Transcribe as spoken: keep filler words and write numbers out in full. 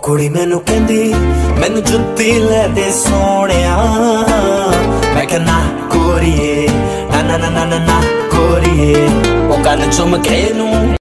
कुड़ी मैनू कहंदी मैनू जुत्ती लै दे सोहणिया, मैं कहा ना गोरीए ना ना ना ना ना गोरीए, ओ कन चुम के नू